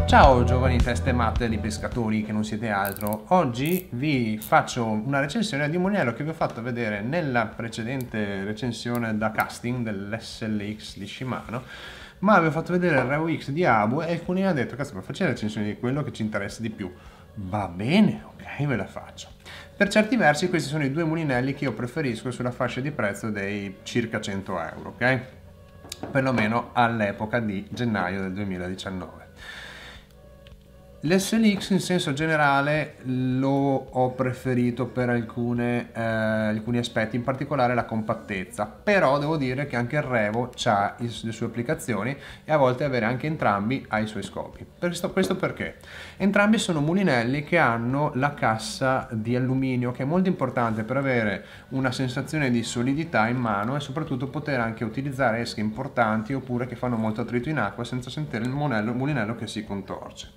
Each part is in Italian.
Ciao giovani teste matte di pescatori che non siete altro, oggi vi faccio una recensione di un mulinello che vi ho fatto vedere nella precedente recensione da casting dell'SLX di Shimano, ma vi ho fatto vedere il Revo X di Abu e alcuni hanno detto cazzo, ma facciamo la recensione di quello che ci interessa di più. Va bene, ok, ve la faccio. Per certi versi questi sono i due mulinelli che io preferisco sulla fascia di prezzo dei circa 100 euro, ok? Perlomeno all'epoca di gennaio del 2019. L'SLX in senso generale lo ho preferito per alcuni aspetti, in particolare la compattezza, però devo dire che anche il Revo ha le sue applicazioni e a volte avere anche entrambi ha i suoi scopi. Questo perché? Entrambi sono mulinelli che hanno la cassa di alluminio, che è molto importante per avere una sensazione di solidità in mano e soprattutto poter anche utilizzare esche importanti oppure che fanno molto attrito in acqua senza sentire il mulinello che si contorce.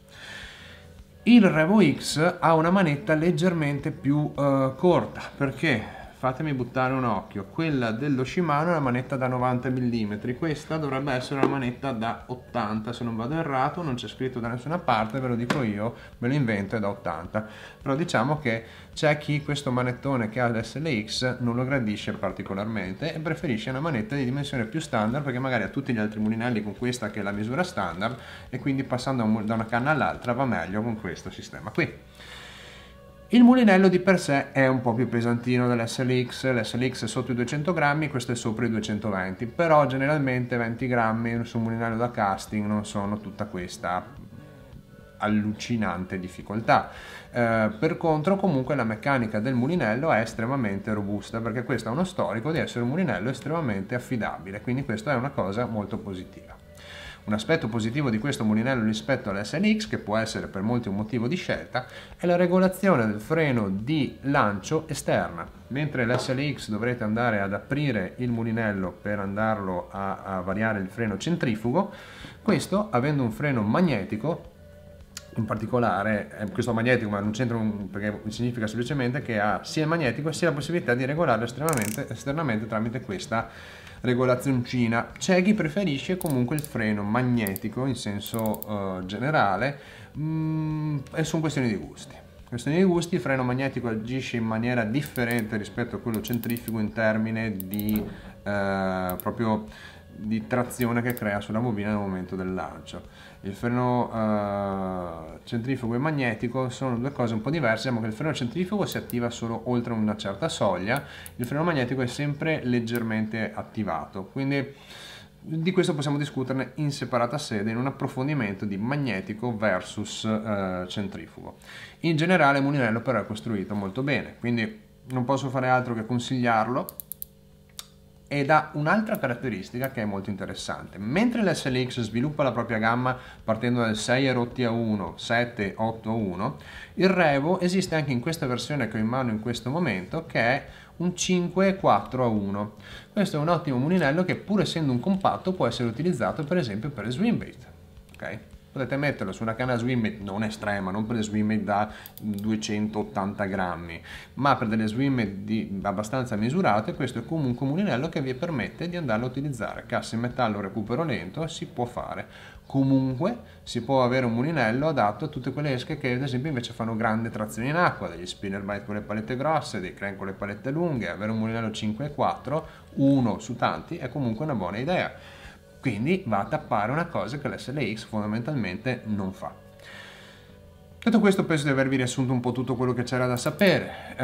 Il Revo X ha una manetta leggermente più corta, perché fatemi buttare un occhio, quella dello Shimano è una manetta da 90 mm, questa dovrebbe essere una manetta da 80, se non vado errato, non c'è scritto da nessuna parte, ve lo dico io, me lo invento, è da 80, però diciamo che c'è chi questo manettone che ha l'SLX non lo gradisce particolarmente e preferisce una manetta di dimensione più standard, perché magari ha tutti gli altri mulinelli con questa che è la misura standard e quindi passando da una canna all'altra va meglio con questo sistema qui. Il mulinello di per sé è un po' più pesantino dell'SLX, l'SLX è sotto i 200 grammi, questo è sopra i 220, però generalmente 20 grammi su un mulinello da casting non sono tutta questa allucinante difficoltà. Per contro comunque la meccanica del mulinello è estremamente robusta, perché questo ha uno storico di essere un mulinello estremamente affidabile, quindi questa è una cosa molto positiva. Un aspetto positivo di questo mulinello rispetto all'SLX, che può essere per molti un motivo di scelta, è la regolazione del freno di lancio esterna. Mentre l'SLX dovrete andare ad aprire il mulinello per andarlo a variare il freno centrifugo, questo avendo un freno magnetico, in particolare questo magnetico, ma non c'entra perché significa semplicemente che ha sia il magnetico sia la possibilità di regolarlo esternamente tramite questa regolazioncina. C'è chi preferisce comunque il freno magnetico in senso generale, e sono questioni di gusti. Il freno magnetico agisce in maniera differente rispetto a quello centrifugo in termini di proprio di trazione che crea sulla bobina nel momento del lancio. Il freno centrifugo e magnetico sono due cose un po' diverse. Diciamo che il freno centrifugo si attiva solo oltre una certa soglia, il freno magnetico è sempre leggermente attivato, quindi di questo possiamo discuterne in separata sede in un approfondimento di magnetico versus centrifugo. In generale il mulinello però è costruito molto bene, quindi non posso fare altro che consigliarlo. Ed ha un'altra caratteristica che è molto interessante. Mentre l'SLX sviluppa la propria gamma partendo dal 6 rotti a 1, 7, 8 a 1, il Revo esiste anche in questa versione che ho in mano in questo momento, che è un 5 4 a 1. Questo è un ottimo mulinello che, pur essendo un compatto, può essere utilizzato per esempio per le swimbait. Okay? Potete metterlo su una canna swimbait non estrema, non per le swimbait da 280 grammi, ma per delle swimbait abbastanza misurate. Questo è comunque un mulinello che vi permette di andarlo a utilizzare. Cassa in metallo, recupero lento, si può fare. Comunque si può avere un mulinello adatto a tutte quelle esche che ad esempio invece fanno grande trazione in acqua, degli spinnerbait con le palette grosse, dei crank con le palette lunghe. Avere un mulinello 5,4, uno su tanti, è comunque una buona idea. Quindi va a tappare una cosa che l'SLX fondamentalmente non fa. Detto questo, penso di avervi riassunto un po' tutto quello che c'era da sapere.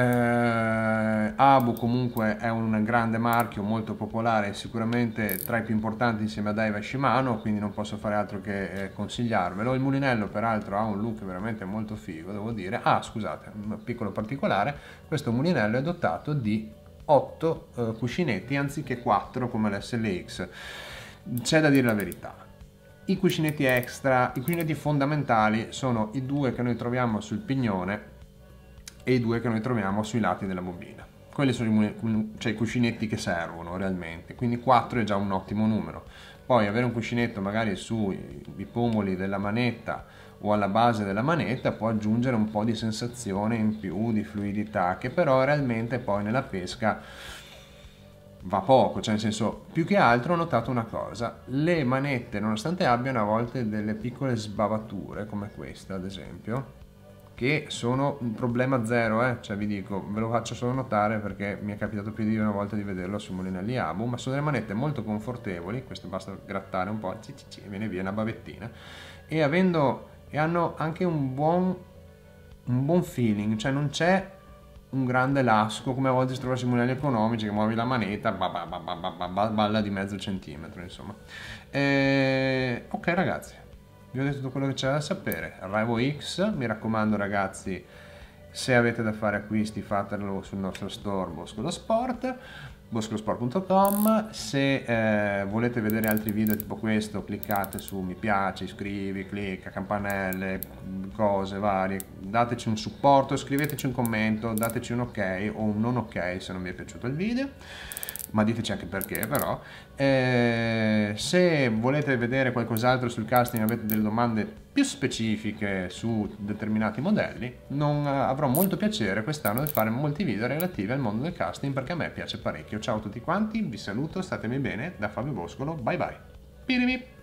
Abu comunque è un grande marchio, molto popolare, sicuramente tra i più importanti insieme a Daiwa e Shimano, quindi non posso fare altro che consigliarvelo. Il mulinello peraltro ha un look veramente molto figo, devo dire. Ah, scusate, un piccolo particolare, questo mulinello è dotato di 8 cuscinetti anziché 4 come l'SLX. C'è da dire la verità. I cuscinetti extra, i cuscinetti fondamentali sono i due che noi troviamo sul pignone e i due che noi troviamo sui lati della bobina. Quelli sono i cuscinetti che servono realmente, quindi 4 è già un ottimo numero. Poi avere un cuscinetto magari sui pomoli della manetta o alla base della manetta può aggiungere un po' di sensazione in più, di fluidità, che però realmente poi nella pesca va poco, cioè nel senso, più che altro ho notato una cosa: le manette, nonostante abbiano a volte delle piccole sbavature come questa ad esempio, che sono un problema zero, cioè vi dico, ve lo faccio solo notare perché mi è capitato più di una volta di vederlo su Molinelli Abu, ma sono delle manette molto confortevoli, questo basta grattare un po', e viene via una bavettina, e hanno anche un buon feeling, cioè non c'è un grande lasco come a volte si trova sui monelli economici che muovi la manetta, balla di mezzo centimetro, insomma. Ok ragazzi, vi ho detto tutto quello che c'era da sapere. Revo X, mi raccomando ragazzi, se avete da fare acquisti fatelo sul nostro store Boscolo Sport, boscolosport.com. Se volete vedere altri video tipo questo, cliccate su mi piace, iscrivi, clicca, campanelle, cose varie, dateci un supporto, scriveteci un commento, dateci un ok o un non ok se non vi è piaciuto il video, ma diteci anche perché però. Se volete vedere qualcos'altro sul casting, avete delle domande più specifiche su determinati modelli, avrò molto piacere quest'anno di fare molti video relativi al mondo del casting perché a me piace parecchio. Ciao a tutti quanti, vi saluto, statemi bene, da Fabio Boscolo, bye bye. Pirimi.